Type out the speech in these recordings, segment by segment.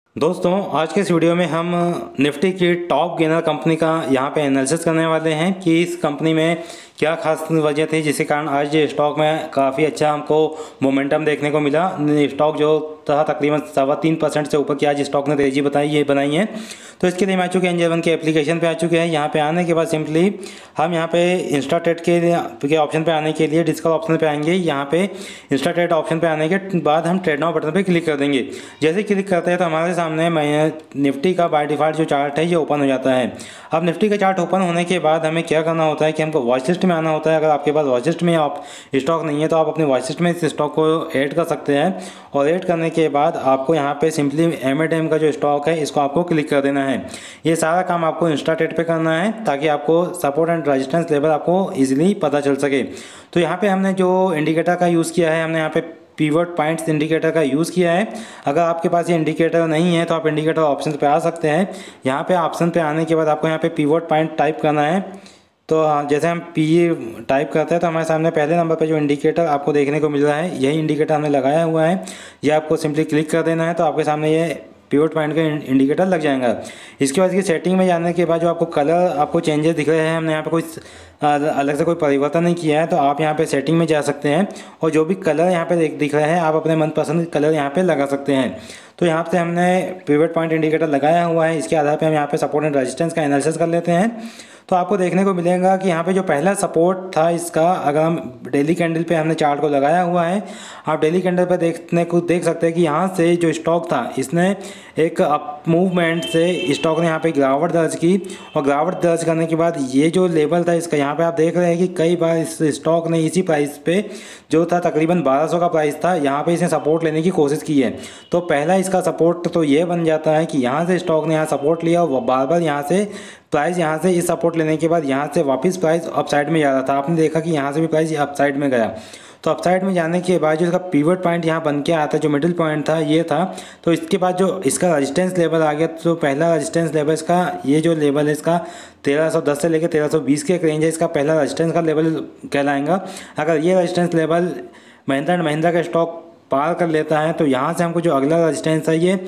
दोस्तों आज के इस वीडियो में हम निफ्टी की टॉप गेनर कंपनी का यहाँ पे एनालिसिस करने वाले हैं कि इस कंपनी में क्या खास वजह थी जिसके कारण आज स्टॉक में काफ़ी अच्छा हमको मोमेंटम देखने को मिला। स्टॉक जो था तकरीबन 3.25% से ऊपर की आज स्टॉक ने तेज़ी बनाई है। तो इसके लिए हम आ चुके हैं एंजल वन के एप्लीकेशन पे आ चुके हैं। यहाँ पे आने के बाद सिंपली हम यहाँ पे इंस्टा ट्रेड के ऑप्शन पे आने के लिए डिस्कल ऑप्शन पे आएंगे। यहाँ पे इंस्टा ट्रेड ऑप्शन पे आने के बाद हम ट्रेड नाउ बटन पे क्लिक कर देंगे। जैसे क्लिक करते हैं तो हमारे सामने निफ्टी का बाय डिफ़ॉल्ट जो चार्ट है ये ओपन हो जाता है। अब निफ्टी का चार्ट ओपन होने के बाद हमें क्या करना होता है कि हमको वॉच लिस्ट में आना होता है। अगर आपके पास वॉच लिस्ट में आप स्टॉक नहीं है तो आप अपने वॉच लिस्ट में इस स्टॉक को ऐड कर सकते हैं और ऐड करने के बाद आपको यहाँ पे सिंपली एम का जो स्टॉक है इसको आपको क्लिक कर देना है। ये सारा काम आपको इंस्टा ट्रेड पे करना है ताकि आपको सपोर्ट एंड रेजिस्टेंस लेवल आपको इजीली पता चल सके। तो यहाँ पे हमने जो इंडिकेटर का यूज़ किया है, हमने यहाँ पे पिवट पॉइंट्स इंडिकेटर का यूज़ किया है। अगर आपके पास ये इंडिकेटर नहीं है तो आप इंडिकेटर ऑप्शन पे आ सकते हैं। यहाँ पे ऑप्शन पे आने के बाद आपको यहाँ पे पिवट पॉइंट टाइप करना है। तो जैसे हम पी टाइप करते हैं तो हमारे सामने पहले नंबर पे जो इंडिकेटर आपको देखने को मिल रहा है यही इंडिकेटर हमने लगाया हुआ है। ये आपको सिंपली क्लिक कर देना है तो आपके सामने ये पिवट पॉइंट का इंडिकेटर लग जाएगा। इसके बाद इसकी सेटिंग में जाने के बाद जो आपको कलर आपको चेंजेस दिख रहे हैं, हमने यहाँ पे कोई अलग से कोई परिवर्तन नहीं किया है। तो आप यहाँ पे सेटिंग में जा सकते हैं और जो भी कलर यहाँ पे दिख रहे हैं आप अपने मनपसंद कलर यहाँ पे लगा सकते हैं। तो यहाँ पे हमने पिवट पॉइंट इंडिकेटर लगाया हुआ है। इसके आधार पे हम यहाँ पे सपोर्ट एंड रेजिस्टेंस का एनालिसिस कर लेते हैं। तो आपको देखने को मिलेगा कि यहाँ पे जो पहला सपोर्ट था इसका, अगर हम डेली कैंडल पे हमने चार्ट को लगाया हुआ है, आप डेली कैंडल पे देख सकते हैं कि यहाँ से जो स्टॉक था इसने एक अप मूवमेंट से स्टॉक ने यहाँ पे गिरावट दर्ज की और गिरावट दर्ज करने के बाद ये जो लेवल था इसका, यहाँ पे आप देख रहे हैं कि कई बार इस स्टॉक ने इसी प्राइस पे जो था तकरीबन 1200 का प्राइस था, यहाँ पे इसने सपोर्ट लेने की कोशिश की है। तो पहला इसका सपोर्ट तो ये बन जाता है कि यहाँ से स्टॉक ने यहाँ सपोर्ट लिया और बार बार यहाँ से प्राइस यहाँ से इस सपोर्ट लेने के बाद यहाँ से वापस प्राइस अपसाइड में जा रहा था। आपने देखा कि यहाँ से भी प्राइस अपसाइड में गया। तो अपसाइड में जाने के बाद जो इसका पिवट पॉइंट यहाँ बन के आता है, जो मिडिल पॉइंट था ये था। तो इसके बाद जो इसका रेजिस्टेंस लेवल आ गया, तो पहला रेजिस्टेंस लेवल इसका ये जो लेवल है इसका 1310 से लेकर 1320 के एक रेंज है, इसका पहला रेजिस्टेंस का लेवल कहलाएगा। अगर ये resistance level Mahindra and Mahindra का स्टॉक पार कर लेता है तो यहाँ से हमको जो अगला रेजिस्टेंस है ये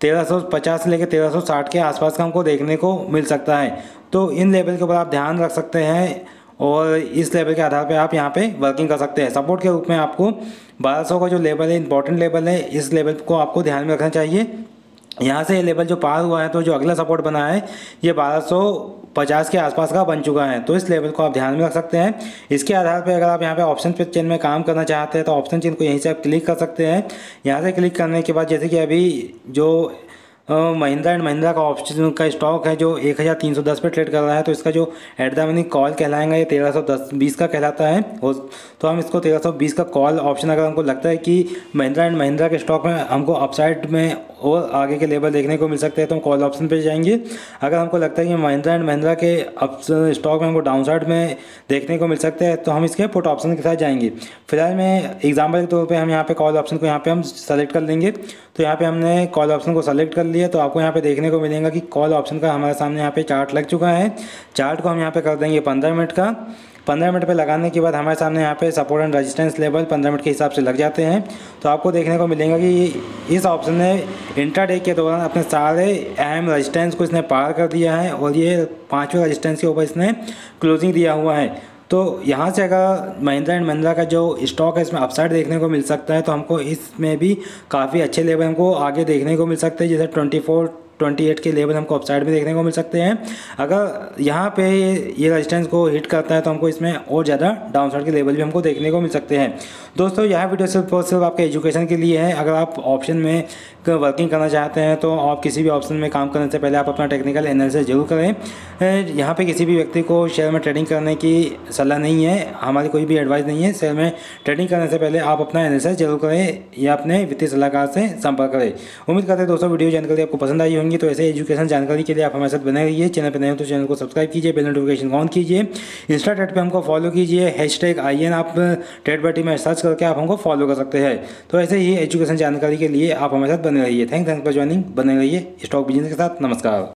1350 से लेकर 1360 के आसपास का हमको देखने को मिल सकता है। तो इन लेवल के ऊपर आप ध्यान रख सकते हैं और इस लेवल के आधार पे आप यहाँ पे वर्किंग कर सकते हैं। सपोर्ट के रूप में आपको 1200 का जो लेवल है, इंपॉर्टेंट लेवल है, इस लेवल को आपको ध्यान में रखना चाहिए। यहाँ से ये लेवल जो पार हुआ है तो जो अगला सपोर्ट बना है ये 1250 के आसपास का बन चुका है। तो इस लेवल को आप ध्यान में रख सकते हैं। इसके आधार पे अगर आप यहाँ पे ऑप्शन पे चेन में काम करना चाहते हैं तो ऑप्शन चेन को यहीं से आप क्लिक कर सकते हैं। यहाँ से क्लिक करने के बाद जैसे कि अभी जो महिंद्रा एंड महिंद्रा का ऑप्शन का स्टॉक है जो 1310 पे ट्रेड कर रहा है, तो इसका जो एट द मनी कॉल कहलाएगा ये 1320 का कहलाता है। तो हम इसको 1320 का कॉल ऑप्शन, अगर हमको लगता है कि महिंद्रा एंड महिंद्रा के स्टॉक में हमको अपसाइड में और आगे के लेवल देखने को मिल सकते हैं तो हम कॉल ऑप्शन पे जाएंगे। अगर हमको लगता है कि महिंद्रा एंड महिंद्रा के स्टॉक में हमको डाउनसाइड में देखने को मिल सकते हैं तो हम इसके पुट ऑप्शन के साथ जाएंगे। फिलहाल में एग्जाम्पल के तौर पे हम यहाँ पे कॉल ऑप्शन को यहाँ पे हम सेलेक्ट कर लेंगे। तो यहाँ पे हमने कॉल ऑप्शन को सेलेक्ट कर लिया। तो आपको यहाँ पे देखने को मिलेगा कि कॉल ऑप्शन का हमारे सामने यहाँ पे चार्ट लग चुका है। चार्ट को हम यहाँ पे कर देंगे 15 मिनट का। 15 मिनट पे लगाने के बाद हमारे सामने यहाँ पे support and resistance level 15 minute के हिसाब से लग जाते हैं। तो आपको देखने को मिलेगा कि इस ऑप्शन ने इंट्राडे के दौरान अपने सारे अहम रेजिस्टेंस को इसने पार कर दिया है और ये 5वें रेजिस्टेंस के ऊपर इसने क्लोजिंग दिया हुआ है। तो यहाँ से अगर महिंद्रा एंड महिंद्रा का जो स्टॉक है इसमें अपसाइड देखने को मिल सकता है तो हमको इसमें भी काफ़ी अच्छे लेवल हमको आगे देखने को मिल सकते हैं। जैसे 28 के लेवल हमको अपसाइड में देखने को मिल सकते हैं। अगर यहाँ पे ये रेजिस्टेंस को हिट करता है तो हमको इसमें और ज़्यादा डाउनसाइड के लेवल भी हमको देखने को मिल सकते हैं। दोस्तों यह वीडियो सिर्फ और सिर्फ आपके एजुकेशन के लिए है। अगर आप ऑप्शन में वर्किंग करना चाहते हैं तो आप किसी भी ऑप्शन में काम करने से पहले आप अपना टेक्निकल एनालिसिस जरूर करें। यहाँ पे किसी भी व्यक्ति को शेयर में ट्रेडिंग करने की सलाह नहीं है, हमारी कोई भी एडवाइस नहीं है। शेयर में ट्रेडिंग करने से पहले आप अपना एनालिसिस जरूर करें या अपने वित्तीय सलाहकार से संपर्क करें। उम्मीद करते हैं दोस्तों वीडियो जानकारी आपको पसंद आई होंगी। तो ऐसे एजुकेशन जानकारी के लिए आप हमारे साथ बने रहिए। चैनल पर नए हो तो चैनल को सब्सक्राइब कीजिए, बेल नोटिफिकेशन ऑन कीजिए। इंस्टा ट्रेड पे हमको फॉलो कीजिए, #IN आप ट्रेड बटी में सर्च करके आप हमको फॉलो कर सकते हैं। तो ऐसे ही एजुकेशन जानकारी के लिए आप हमारे साथ बने रहिए। Thanks for joining. बने रहिए स्टॉक बिजनेस के साथ। नमस्कार।